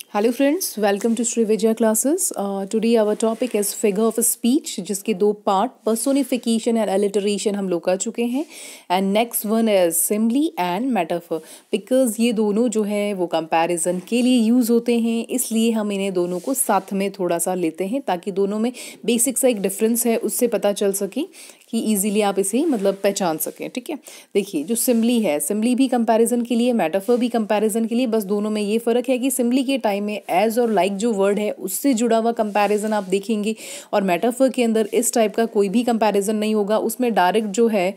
Hello friends, welcome to Shri Vijay classes. Today our topic is figure of speech, जिसके दो part personification and alliteration हम लोग कर चुके हैं। And next one is simile and metaphor. Because ये दोनों जो है वो कंपैरिजन के लिए यूज़ होते हैं, इसलिए हम इन्हें दोनों को साथ में थोड़ा सा लेते हैं ताकि दोनों में बेसिक सा एक डिफरेंस है उससे पता चल सके कि इजीली आप इसे मतलब पहचान सकें। ठीक है, देखिए जो सिम्बली है, सिम्बली भी कंपैरिजन के लिए, मेटाफर भी कंपैरिजन के लिए, बस दोनों में ये फ़र्क है कि सिम्बली के टाइम में एज और लाइक जो वर्ड है उससे जुड़ा हुआ कंपैरिजन आप देखेंगे, और मेटाफर के अंदर इस टाइप का कोई भी कंपैरिजन नहीं होगा। उसमें डायरेक्ट जो है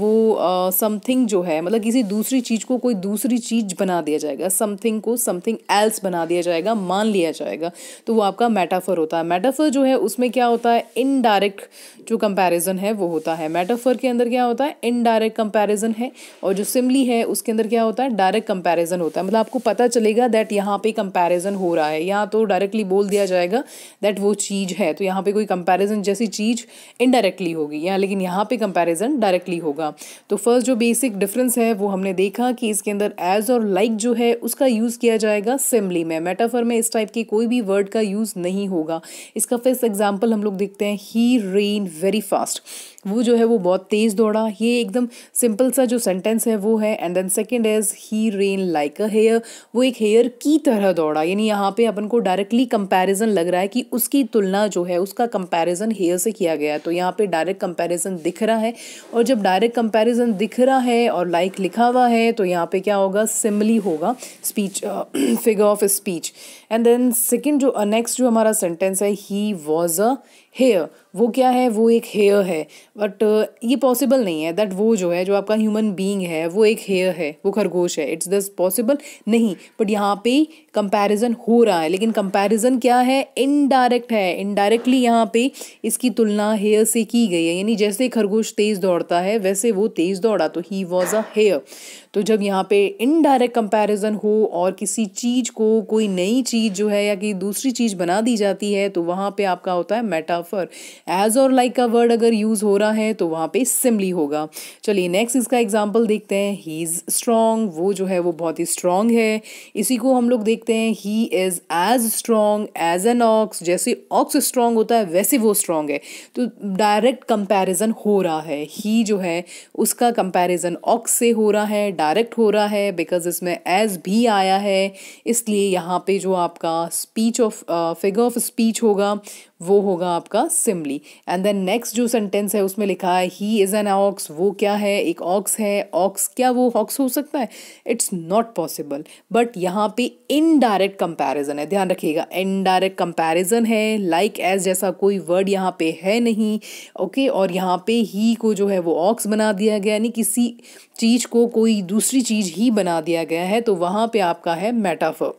वो समथिंग जो है मतलब किसी दूसरी चीज़ को कोई दूसरी चीज़ बना दिया जाएगा, समथिंग को समथिंग एल्स बना दिया जाएगा, मान लिया जाएगा, तो वो आपका मेटाफर होता है। मेटाफर जो है उसमें क्या होता है, इनडायरेक्ट जो कंपैरिजन है वो होता है। मेटाफर के अंदर क्या होता है, इनडायरेक्ट कंपैरिजन है, और जो सिम्बली है उसके अंदर क्या होता है, डायरेक्ट कंपैरिजन होता है। मतलब आपको पता चलेगा दैट यहाँ पे कंपैरिजन हो रहा है, यहाँ तो डायरेक्टली बोल दिया जाएगा दैट वो चीज़ है, तो यहाँ पे कोई कंपैरिजन जैसी चीज़ इनडायरेक्टली होगी यहाँ, लेकिन यहाँ पे कंपैरिजन डायरेक्टली होगा। तो फर्स्ट जो बेसिक डिफरेंस है वो हमने देखा कि इसके अंदर एज और लाइक जो है उसका यूज़ किया जाएगा सिम्बली में। मेटाफर में इस टाइप की कोई भी वर्ड का यूज़ नहीं होगा। इसका फर्स्ट एग्जाम्पल हम लोग देखते हैं, ही रेन वेरी फास्ट। वो जो है वो बहुत तेज़ दौड़ा, ये एकदम सिंपल सा जो सेंटेंस है वो है। And then second is he ran like a hare, वो एक हेयर की तरह दौड़ा, यानी यहाँ पे अपन को डायरेक्टली कंपैरिजन लग रहा है कि उसकी तुलना जो है उसका कंपैरिजन हेयर से किया गया है, तो यहाँ पे डायरेक्ट कंपैरिजन दिख रहा है। और जब डायरेक्ट कंपैरिजन दिख रहा है और लाइक लिखा हुआ है तो यहाँ पे क्या होगा, सिमिली होगा, speech figure of speech. And then second जो नेक्स्ट जो हमारा सेंटेंस है, ही वॉज अ हेयर, वो क्या है, वो एक हेयर है। बट ये पॉसिबल नहीं है दैट वो जो है जो आपका ह्यूमन बीइंग है वो एक हेयर है, वो खरगोश है, इट्स दिस पॉसिबल नहीं। बट यहाँ पे कंपैरिजन हो रहा है, लेकिन कंपैरिजन क्या है, इनडायरेक्ट है। इनडायरेक्टली यहाँ पे इसकी तुलना हेयर से की गई है, यानी जैसे खरगोश तेज़ दौड़ता है वैसे वो तेज़ दौड़ा, तो ही वॉज अ हेयर। तो जब यहाँ पे इनडायरेक्ट कंपैरिजन हो और किसी चीज़ को कोई नई चीज़ जो है या कि दूसरी चीज़ बना दी जाती है, तो वहाँ पे आपका होता है मेटाफर। एज और लाइक का वर्ड अगर यूज़ हो रहा है तो वहाँ पे सिम्बली होगा। चलिए नेक्स्ट इसका एग्जांपल देखते हैं, ही इज़ स्ट्रॉन्ग, वो जो है वो बहुत ही स्ट्रॉन्ग है। इसी को हम लोग देखते हैं, he is as strong as an ox, जैसे ऑक्स स्ट्रॉन्ग होता है वैसे वो स्ट्रॉन्ग है। तो डायरेक्ट कंपैरिजन हो रहा है, ही जो है उसका कंपैरिजन ऑक्स से हो रहा है, डायरेक्ट हो रहा है, बिकॉज इसमें एज भी आया है, इसलिए यहाँ पे जो आपका speech of figure of speech होगा वो होगा आपका सिम्बली। एंड देन नेक्स्ट जो सेंटेंस है उसमें लिखा है, ही इज़ एन ऑक्स, वो क्या है, एक ऑक्स है। ऑक्स क्या वो हॉक्स हो सकता है, इट्स नॉट पॉसिबल। बट यहाँ पे इनडायरेक्ट कंपैरिजन है, ध्यान रखिएगा, इनडायरेक्ट कंपैरिजन है, लाइक एज जैसा कोई वर्ड यहाँ पे है नहीं। ओके, और यहाँ पे ही को जो है वो ऑक्स बना दिया गया, यानी किसी चीज़ को कोई दूसरी चीज़ ही बना दिया गया है, तो वहाँ पे आपका है मेटाफर।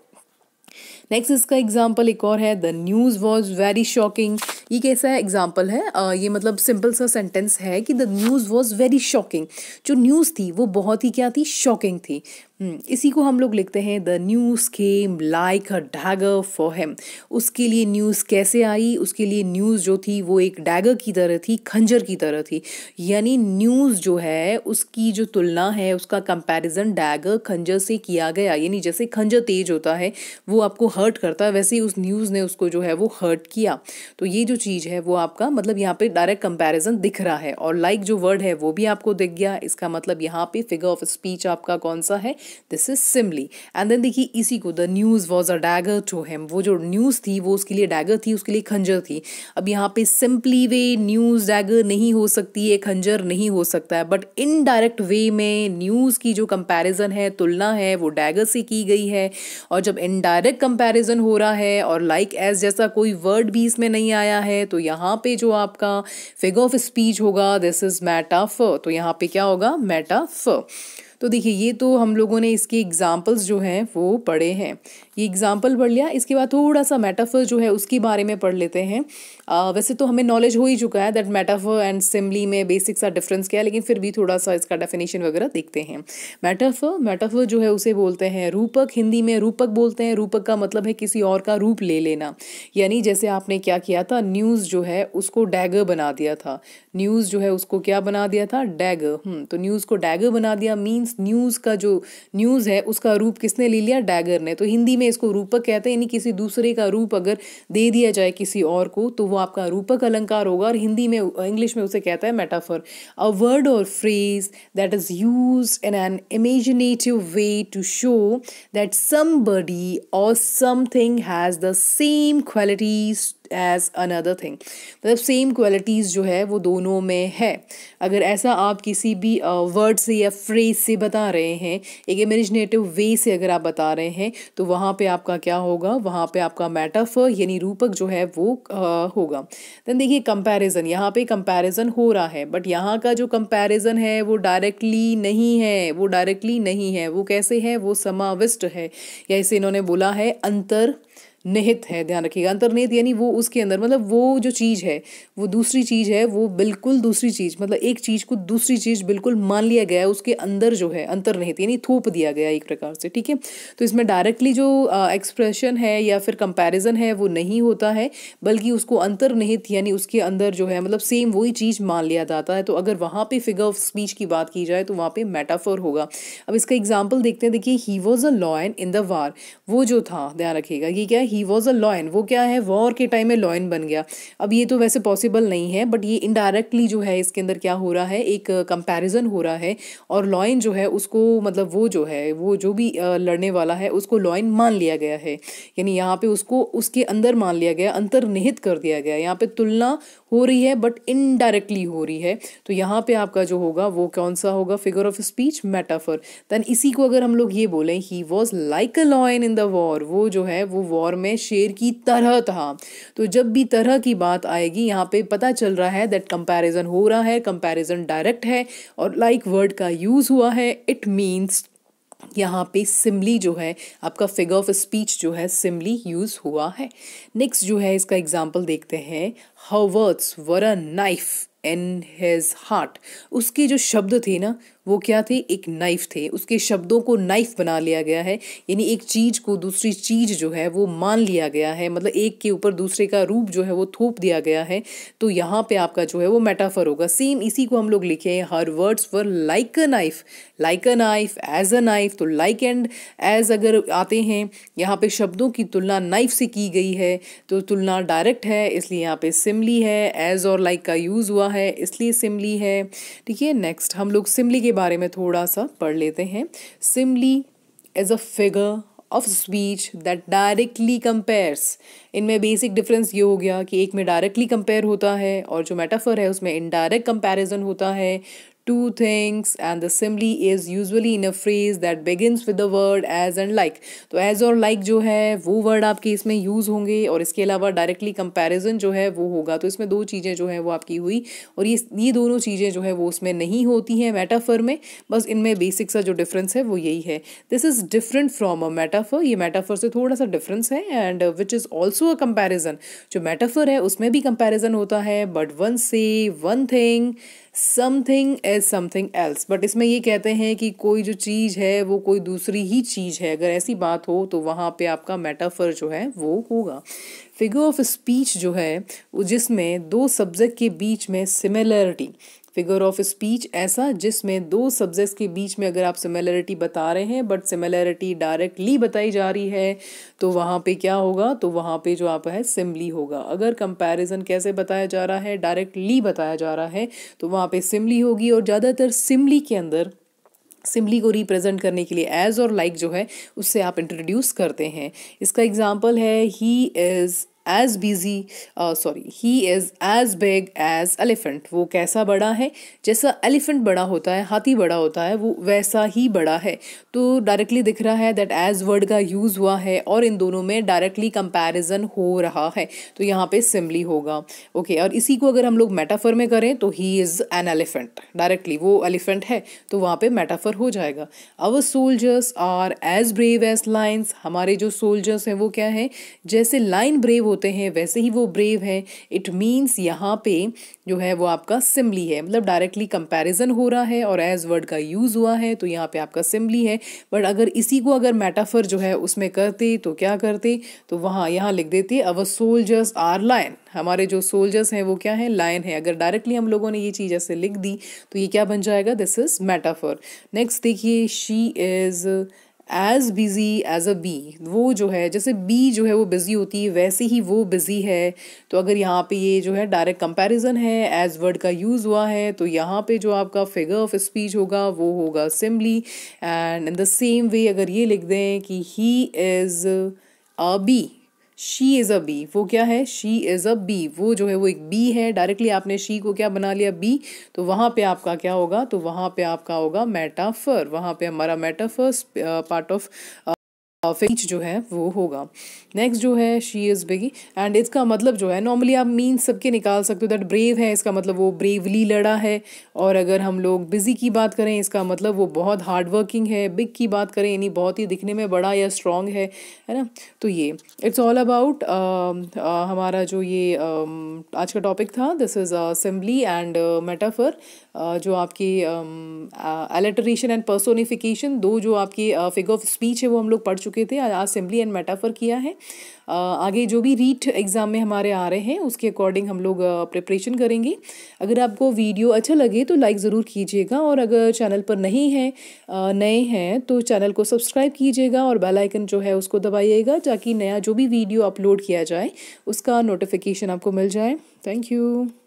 नेक्स्ट इसका एग्जाम्पल एक और है, the news was very shocking. ये कैसा एग्जाम्पल है, ये मतलब सिंपल सा सेंटेंस है कि the news was very shocking, जो न्यूज़ थी वो बहुत ही क्या थी, शॉकिंग थी। इसी को हम लोग लिखते हैं, the news came like a dagger for him. उसके लिए न्यूज़ कैसे आई, उसके लिए न्यूज़ जो थी वो एक डैगर की तरह थी, खंजर की तरह थी। यानी न्यूज़ जो है उसकी जो तुलना है, उसका कंपैरिजन डैगर खंजर से किया गया, यानी जैसे खंजर तेज होता है वो आपको हर्ट करता है, वैसे ही उस न्यूज़ ने उसको जो है वो हर्ट किया। तो ये जो चीज़ है वो आपका मतलब यहाँ पे डायरेक्ट कंपैरिजन दिख रहा है, और लाइक जो वर्ड है वो भी आपको दिख गया। इसका मतलब यहाँ पे फिगर ऑफ स्पीच आपका कौन सा है, this is simile. And then देखिए इसी को, the news was a dagger to him, वो जो न्यूज़ थी वो उसके लिए डैगर थी, उसके लिए खंजर थी। अब यहाँ पे सिंपली वे न्यूज़ डैगर नहीं हो सकती है, खंजर नहीं हो सकता है, बट इनडायरेक्ट वे में न्यूज़ की जो कंपैरिजन है, तुलना है, वो डैगर से की गई है। और जब इनडायरेक्ट कंपैरिजन हो रहा है और लाइक एज जैसा कोई वर्ड भी इसमें नहीं आया है, तो यहाँ पे जो आपका फिगर ऑफ स्पीच होगा, दिस इज मेटाफर। तो यहाँ पे क्या होगा, मेटाफर। तो देखिए ये तो हम लोगों ने इसके एग्जाम्पल्स जो हैं वो पढ़े हैं, ये एग्जाम्पल पढ़ लिया। इसके बाद थोड़ा सा मेटाफर जो है उसके बारे में पढ़ लेते हैं। वैसे तो हमें नॉलेज हो ही चुका है दैट मेटाफर एंड सिम्बली में बेसिक सा डिफरेंस क्या है, लेकिन फिर भी थोड़ा सा इसका डेफिनेशन वगैरह देखते हैं। मेटाफर जो है उसे बोलते हैं रूपक, हिंदी में रूपक बोलते हैं। रूपक का मतलब है किसी और का रूप ले लेना, यानी जैसे आपने क्या किया था, न्यूज़ जो है उसको डैगर बना दिया था, न्यूज़ जो है उसको क्या बना दिया था, डैगर। तो न्यूज़ को डैगर बना दिया मीन्स न्यूज़ का जो न्यूज़ है उसका रूप किसने ले लिया, डैगर ने। तो हिंदी में इसको रूपक कहते हैं, यानी किसी दूसरे का रूप अगर दे दिया जाए किसी और को तो वो आपका रूपक अलंकार होगा, और हिंदी में इंग्लिश में उसे कहता है metaphor. A word or phrase that is used in an imaginative way to show that somebody or something has the same qualities as another thing, मतलब सेम क्वालिटीज़ जो है वो दोनों में है। अगर ऐसा आप किसी भी वर्ड से या फ्रेज से बता रहे हैं, एक इमेजिनेटिव वे से अगर आप बता रहे हैं, तो वहाँ पे आपका क्या होगा, वहाँ पे आपका मेटाफर यानी रूपक जो है वो होगा। देन देखिए कंपैरिजन, यहाँ पे कंपैरिजन हो रहा है, बट यहाँ का जो कंपैरिजन है वो डायरेक्टली नहीं है, वो डायरेक्टली नहीं है। वो कैसे है, वो समाविष्ट है, या इसे इन्होंने बोला है अंतर निहित है। ध्यान रखिएगा, अंतर्निहित यानी वो उसके अंदर, मतलब वो जो चीज़ है वो दूसरी चीज़ है, वो बिल्कुल दूसरी चीज़, मतलब एक चीज़ को दूसरी चीज़ बिल्कुल मान लिया गया है, उसके अंदर जो है अंतर्निहित यानी थोप दिया गया एक प्रकार से, ठीक है। तो इसमें डायरेक्टली जो एक्सप्रेशन है या फिर कंपैरिजन है वो नहीं होता है, बल्कि उसको अंतर्निहित यानी उसके अंदर जो है मतलब सेम वही चीज़ मान लिया जाता है। तो अगर वहाँ पे फिगर ऑफ स्पीच की बात की जाए तो वहाँ पे मेटाफर होगा। अब इसका एग्जाम्पल देखते हैं। देखिए, he was a lion in the war, वो जो था, ध्यान रखिएगा ये क्या है, ही वॉज अ लॉयन, वो क्या है, वॉर के टाइम में लॉयन बन गया। अब ये तो वैसे पॉसिबल नहीं है, बट ये इनडायरेक्टली जो है इसके अंदर क्या हो रहा है, एक कंपैरिजन हो रहा है, और लॉयन जो है उसको मतलब वो जो है वो जो भी लड़ने वाला है उसको लॉयन मान लिया गया है, यानी यहाँ पे उसको उसके अंदर मान लिया गया, अंतर्निहित कर दिया गया। यहाँ पे तुलना हो रही है बट इनडायरेक्टली हो रही है। तो यहाँ पे आपका जो होगा वो कौन सा होगा, figure of speech metaphor. Then इसी को अगर हम लोग ये बोलें, he was like a lion in the war, वो जो है वो वॉर में शेर की तरह था। तो जब भी तरह की बात आएगी यहाँ पे पता चल रहा है दैट कंपैरिजन हो रहा है, कंपैरिजन डायरेक्ट है, और लाइक वर्ड का यूज हुआ है। इट मीन्स यहाँ पे सिमली जो है आपका फिगर ऑफ स्पीच जो है सिमली यूज हुआ है। नेक्स्ट जो है इसका एग्जाम्पल देखते हैं। Her words were a knife in his heart, उसके जो शब्द थे ना वो क्या थे, एक नाइफ थे, उसके शब्दों को नाइफ बना लिया गया है, यानी एक चीज को दूसरी चीज जो है वो मान लिया गया है, मतलब एक के ऊपर दूसरे का रूप जो है वो थोप दिया गया है। तो यहाँ पे आपका जो है वो मेटाफर होगा। सेम इसी को हम लोग लिखे हैं, her words were like a knife, like a knife, as a knife. तो लाइक एंड एज अगर आते हैं, यहाँ पे शब्दों की तुलना नाइफ से की गई है, तो तुलना डायरेक्ट है, इसलिए यहाँ पे सिमली है। एज और लाइक का यूज हुआ है इसलिए सिमली है, ठीक है। नेक्स्ट हम लोग सिमली के बारे में थोड़ा सा पढ़ लेते हैं। Simile is a figure of speech that directly compares. इनमें बेसिक डिफरेंस ये हो गया कि एक में डायरेक्टली कंपेयर होता है और जो मेटाफर है उसमें इनडायरेक्ट कंपैरिजन होता है। Two things, and the simile is usually in a phrase that begins with the word as and like। तो as और like जो है वो वर्ड आपके इसमें यूज होंगे, और इसके अलावा डायरेक्टली कंपैरिजन जो है वो होगा। तो इसमें दो चीज़ें जो है वो आपकी हुई, और ये दोनों चीज़ें जो है वो उसमें नहीं होती हैं मेटाफर में। बस इनमें बेसिक सा जो डिफरेंस है वो यही है। This is different from a metaphor, ये मेटाफर से थोड़ा सा डिफरेंस है। And which is also a comparison, जो मेटाफर है उसमें भी कंपैरिजन होता है, बट वन से one thing something as something else. But इसमें ये कहते हैं कि कोई जो चीज़ है वो कोई दूसरी ही चीज़ है, अगर ऐसी बात हो तो वहाँ पे आपका मेटाफर जो है वो होगा। फिगर ऑफ स्पीच जो है जिसमें दो सब्जेक्ट के बीच में सिमिलरिटी, फिगर ऑफ स्पीच ऐसा जिसमें दो सब्जेक्ट्स के बीच में अगर आप सिमिलरिटी बता रहे हैं बट सिमिलरिटी डायरेक्टली बताई जा रही है, तो वहाँ पे क्या होगा, तो वहाँ पे जो आप है सिमली होगा। अगर कंपैरिजन कैसे बताया जा रहा है, डायरेक्टली बताया जा रहा है, तो वहाँ पे सिमली होगी। और ज़्यादातर सिमली के अंदर सिमली को रिप्रेजेंट करने के लिए एज और लाइक जो है उससे आप इंट्रोड्यूस करते हैं। इसका एग्जाम्पल है, he is as busy he is as big as elephant. वो कैसा बड़ा है, जैसा एलिफेंट बड़ा होता है, हाथी बड़ा होता है, वो वैसा ही बड़ा है। तो डायरेक्टली दिख रहा है दैट एज वर्ड का यूज़ हुआ है, और इन दोनों में डायरेक्टली कंपैरिजन हो रहा है, तो यहाँ पे सिमली होगा। ओके, और इसी को अगर हम लोग मेटाफर में करें तो he is an elephant, directly वो एलिफेंट है तो वहाँ पे मेटाफर हो जाएगा। Our soldiers are as brave as lions, हमारे जो सोल्जर्स हैं वो क्या है, जैसे लाइन ब्रेव होते हैं वैसे ही वो ब्रेव है। इट मीन्स यहाँ पे जो है वो आपका सिमली है, मतलब डायरेक्टली कंपैरिजन हो रहा है और एज वर्ड का यूज हुआ है, तो यहाँ पे आपका सिमली है। बट अगर इसी को अगर मेटाफर जो है उसमें करते तो क्या करते, तो वहाँ यहाँ लिख देते अवर सोल्जर्स आर लायन, हमारे जो सोल्जर्स हैं वो क्या है, लायन है। अगर डायरेक्टली हम लोगों ने ये चीज़ ऐसे लिख दी तो ये क्या बन जाएगा, दिस इज मेटाफर। नेक्स्ट देखिए, she is as busy as a bee, वो जो है जैसे बी जो है वो बिजी होती है वैसे ही वो बिजी है। तो अगर यहाँ पे ये जो है डायरेक्ट कंपैरिजन है, एज वर्ड का यूज़ हुआ है, तो यहाँ पे जो आपका फिगर ऑफ स्पीच होगा वो होगा simile. And in the same way अगर ये लिख दें कि he is a bee, she is a bee, वो क्या है, शी इज़ अ बी, वो जो है वो एक बी है। डायरेक्टली आपने शी को क्या बना लिया, बी, तो वहाँ पे आपका क्या होगा, तो वहाँ पे आपका होगा मेटाफर, वहाँ पे हमारा मेटाफर पार्ट ऑफ स्पीच जो है वो होगा। नेक्स्ट जो है शी इज़ बिगी, एंड इसका मतलब जो है नॉर्मली आप मीन्स सबके निकाल सकते हो, दैट ब्रेव है इसका मतलब वो ब्रेवली लड़ा है। और अगर हम लोग बिजी की बात करें इसका मतलब वो बहुत हार्ड वर्किंग है। बिग की बात करें यानी बहुत ही दिखने में बड़ा या स्ट्रॉन्ग है ना। तो ये इट्स ऑल अबाउट हमारा जो ये आज का टॉपिक था, this is simile and metaphor, जो आपकी एलिटरेशन एंड पर्सोनिफिकेशन, दो जो आपकी फिगर ऑफ स्पीच है वो हम लोग पढ़ चुके थे। आज सिम्बली एंड मेटाफर किया है। आगे जो भी रीट एग्ज़ाम में हमारे आ रहे हैं उसके अकॉर्डिंग हम लोग प्रिपरेशन करेंगे। अगर आपको वीडियो अच्छा लगे तो लाइक ज़रूर कीजिएगा, और अगर चैनल पर नहीं है, नए हैं, तो चैनल को सब्सक्राइब कीजिएगा और बेल आइकन जो है उसको दबाइएगा, ताकि नया जो भी वीडियो अपलोड किया जाए उसका नोटिफिकेशन आपको मिल जाए। Thank you.